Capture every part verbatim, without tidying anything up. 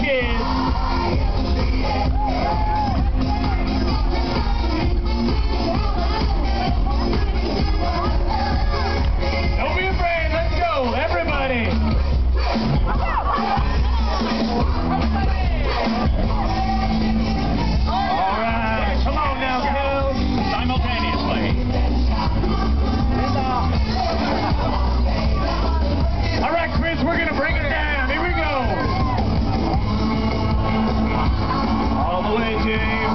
is. Don't be afraid. Let's go, everybody. All right. Come on now, kiddos. Simultaneously. All right, Chris, we're going to bring it down. Here we go. All the way, James.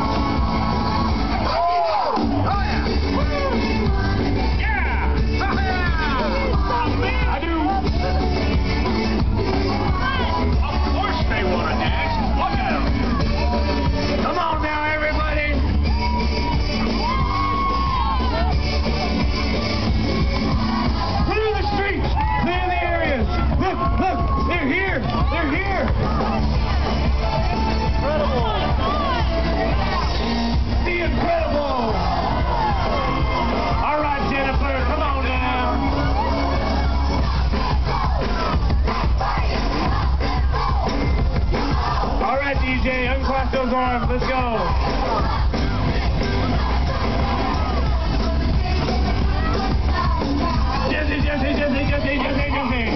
D J, uncross those arms. Let's go. Jesse, Jesse, Jesse, Jesse, Jesse, Jesse.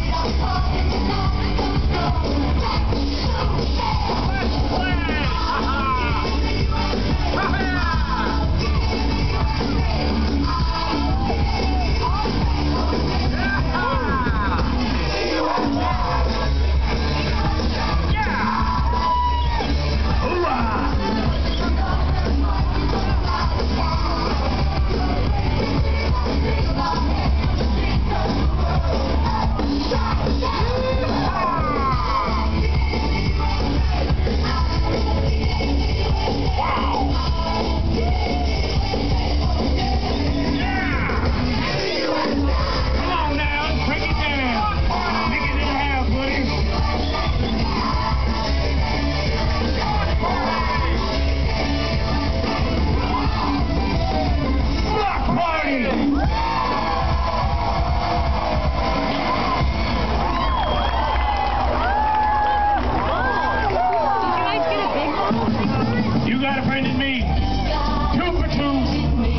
You got a friend in me. Two for two.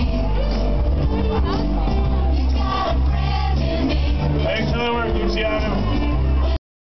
Excellent work, Luciano.